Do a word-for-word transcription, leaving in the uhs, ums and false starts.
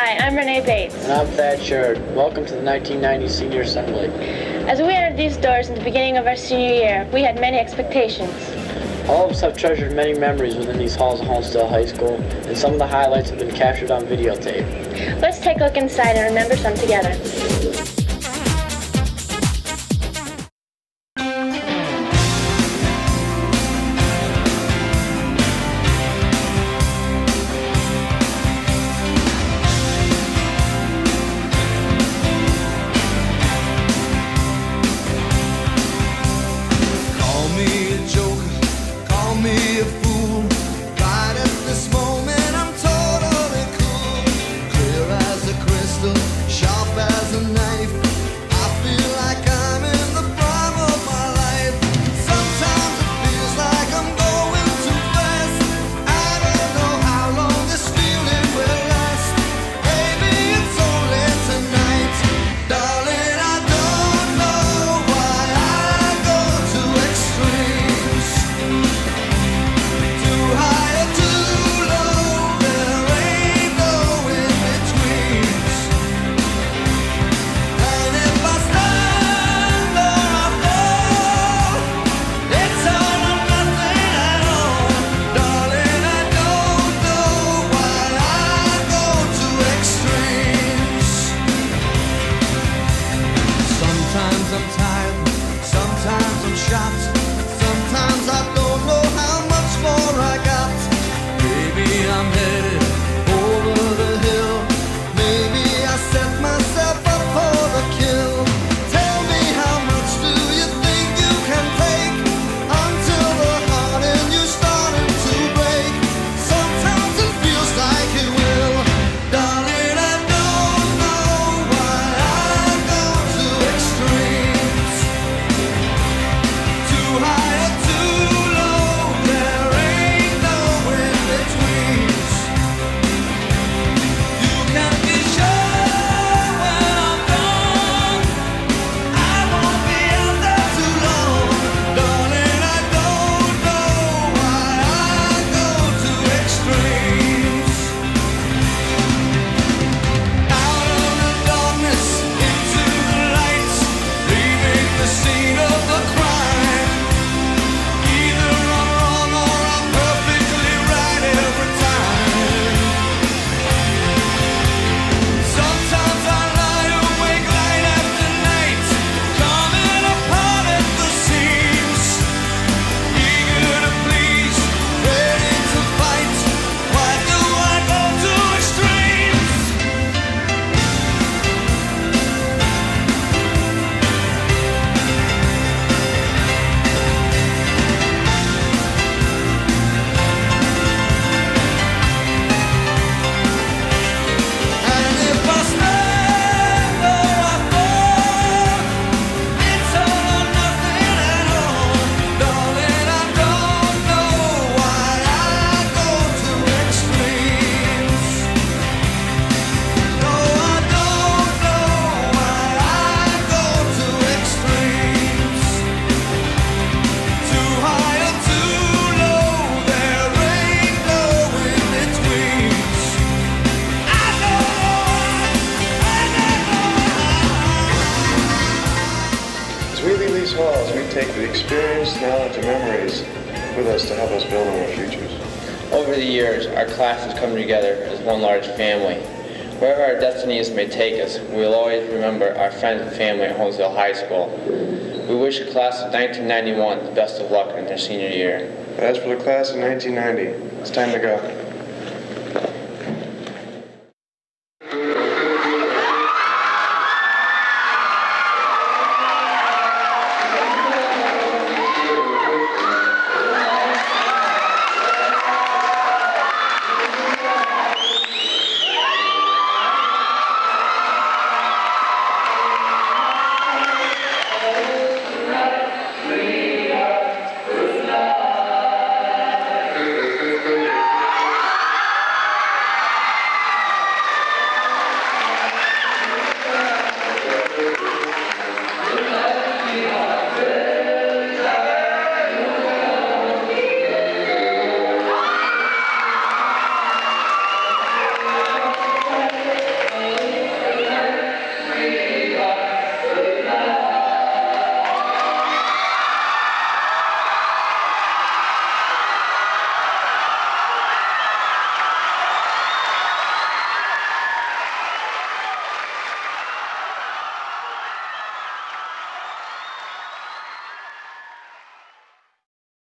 Hi, I'm Renee Bates. And I'm Thad Sherd. Welcome to the nineteen ninety Senior Assembly. As we entered these doors in the beginning of our senior year, we had many expectations. All of us have treasured many memories within these halls of Honesdale High School, and some of the highlights have been captured on videotape. Let's take a look inside and remember some together. Me a fool. Right at this moment I'm totally cool, clear as a crystal, sharp as a knife. I feel like I'm in the prime of my life. Sometimes it feels like I'm going too fast. I don't know how long this feeling will last. Maybe it's only tonight, darling. I don't know why I go to extremes. Too high or too low, there ain't no in-betweens. And if I stand or I fall, it's all or nothing at all. Darling, I don't know why I go to extremes. Sometimes I'm tired, sometimes I'm shocked, sometimes I don't know how much more I got. Maybe I'm headed over the hill. Maybe I set myself up for the kill. Tell me, how much do you think you can take until the heart in you starting to break? Sometimes it feels like it will. Darling, I don't know why I go to extremes. Too high or too low, there ain't no in-betweens. You can be sure when I'm gone, I won't be out there too long. Darling, I don't know why I go to extremes. Out of the darkness into the light, leaving the scene of the crime. Either I'm wrong or I'm perfectly right every time. Sometimes I lie awake night after night, coming apart at the seams. Eager to please, ready to fight. Why do I go to extremes? And if I stand or I fall, it's all or nothing at all. Darling, I don't know why I go to extremes. No, I don't know why I go to extremes. Too high or too low, there ain't no in-betweens. I don't know, I don't know. As we leave these halls, we take the experience, knowledge, and memories with us to help us build on our futures. Over the years, our classes come together as one large family. Wherever our destinies may take us, we will always remember our friends and family at Honesdale High School. We wish the class of nineteen ninety-one the best of luck in their senior year. But as for the class of nineteen ninety, it's time to go.